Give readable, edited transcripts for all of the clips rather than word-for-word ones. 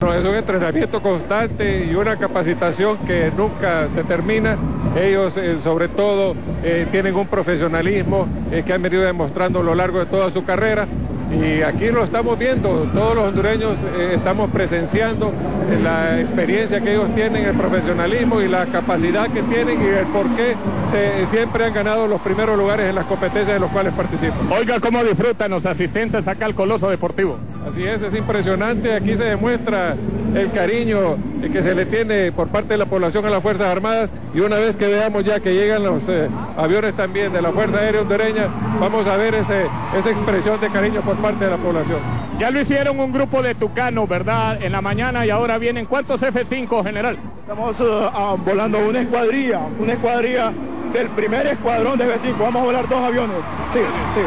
Es un entrenamiento constante y una capacitación que nunca se termina. Ellos sobre todo tienen un profesionalismo que han venido demostrando a lo largo de toda su carrera. Y aquí lo estamos viendo, todos los hondureños estamos presenciando la experiencia que ellos tienen, el profesionalismo y la capacidad que tienen y el por qué siempre han ganado los primeros lugares en las competencias en las cuales participan. Oiga cómo disfrutan los asistentes acá al Coloso Deportivo. Así es impresionante, aquí se demuestra el cariño que se le tiene por parte de la población a las Fuerzas Armadas, y una vez que veamos ya que llegan los aviones también de la Fuerza Aérea Hondureña, vamos a ver esa expresión de cariño por parte de la población. Ya lo hicieron un grupo de tucanos, ¿verdad? En la mañana, y ahora vienen, ¿cuántos F-5, general? Estamos volando una escuadrilla del primer escuadrón de F-5, vamos a volar 2 aviones. Sí.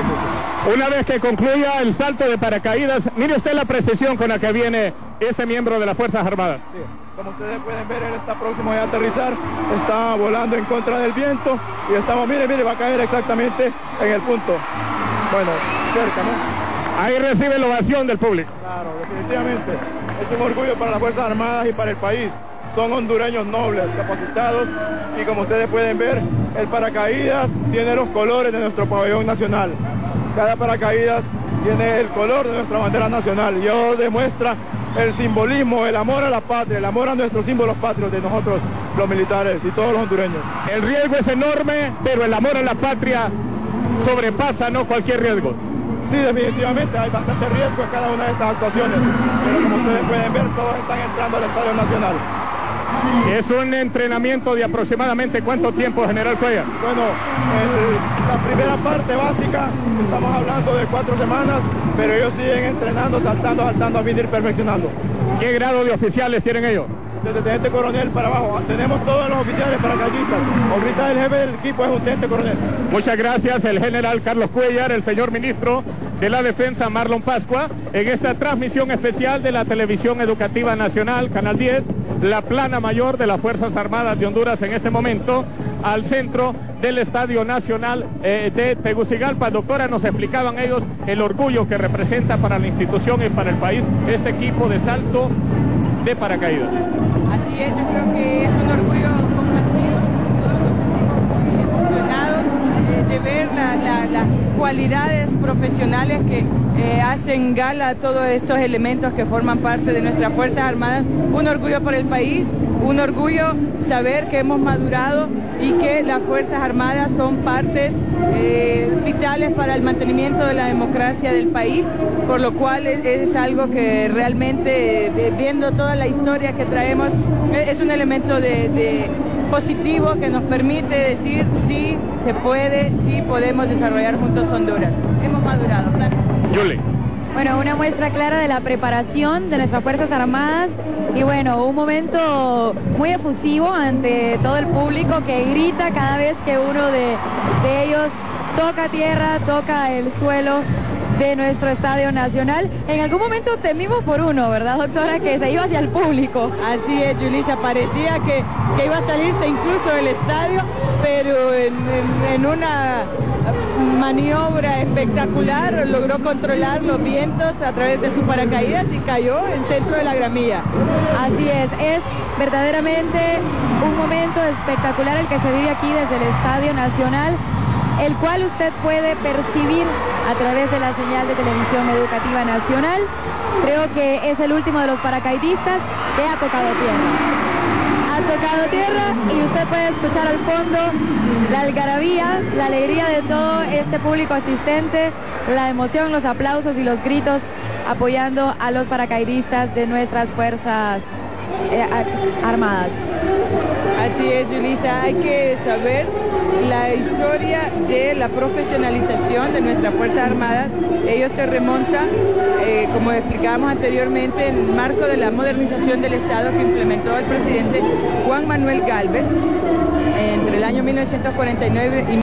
Una vez que concluya el salto de paracaídas, mire usted la precisión con la que viene este miembro de las Fuerzas Armadas. Sí. Como ustedes pueden ver, él está próximo a aterrizar, está volando en contra del viento y estamos, mire, va a caer exactamente en el punto. Bueno, cerca, ¿no? Ahí recibe la ovación del público. Claro, definitivamente. Es un orgullo para las Fuerzas Armadas y para el país. Son hondureños nobles, capacitados, y como ustedes pueden ver, el paracaídas tiene los colores de nuestro pabellón nacional. Cada paracaídas tiene el color de nuestra bandera nacional y eso demuestra el simbolismo, el amor a la patria, el amor a nuestros símbolos patrios de nosotros, los militares y todos los hondureños. El riesgo es enorme, pero el amor a la patria sobrepasa, ¿no?, cualquier riesgo. Sí, definitivamente hay bastante riesgo en cada una de estas actuaciones, pero como ustedes pueden ver, todos están entrando al Estadio Nacional. Es un entrenamiento de aproximadamente ¿cuánto tiempo, general Cuellar? Bueno, la primera parte básica, estamos hablando de 4 semanas, pero ellos siguen entrenando, saltando, a fin de ir perfeccionando. ¿Qué grado de oficiales tienen ellos? Desde teniente coronel para abajo. Tenemos todos los oficiales paracaidistas. Ahorita el jefe del equipo es un teniente coronel. Muchas gracias, el general Carlos Cuellar, el señor ministro de la Defensa Marlon Pascua, en esta transmisión especial de la Televisión Educativa Nacional, Canal 10, la plana mayor de las Fuerzas Armadas de Honduras en este momento, al centro del Estadio Nacional de Tegucigalpa. Doctora, nos explicaban ellos el orgullo que representa para la institución y para el país este equipo de salto de paracaídas. Así es, yo creo que es un orgullo compartido, todos nos sentimos muy emocionados de ver las cualidades profesionales que hacen gala a todos estos elementos que forman parte de nuestras Fuerzas Armadas. Un orgullo por el país, un orgullo saber que hemos madurado y que las Fuerzas Armadas son partes vitales para el mantenimiento de la democracia del país, por lo cual es algo que realmente, viendo toda la historia que traemos, es un elemento positivo que nos permite decir sí se puede, sí podemos desarrollar juntos Honduras. Hemos madurado, claro. Yuli. Bueno, una muestra clara de la preparación de nuestras Fuerzas Armadas y bueno, un momento muy efusivo ante todo el público que grita cada vez que uno de ellos toca tierra, toca el suelo de nuestro Estadio Nacional. En algún momento temimos por uno, ¿verdad, doctora? Que se iba hacia el público. Así es, Yulisa, parecía que iba a salirse incluso del estadio, pero en una maniobra espectacular logró controlar los vientos a través de sus paracaídas y cayó en centro de la gramilla. Así es verdaderamente un momento espectacular el que se vive aquí desde el Estadio Nacional, el cual usted puede percibir a través de la señal de Televisión Educativa Nacional. Creo que es el último de los paracaidistas que ha tocado tierra. Ha tocado tierra y usted puede escuchar al fondo la algarabía, la alegría de todo este público asistente, la emoción, los aplausos y los gritos apoyando a los paracaidistas de nuestras Fuerzas Armadas. Así es, Yulisa, hay que saber la historia de la profesionalización de nuestras Fuerzas Armadas. Ellos se remontan, como explicábamos anteriormente, en el marco de la modernización del Estado que implementó el presidente Juan Manuel Gálvez entre el año 1949 y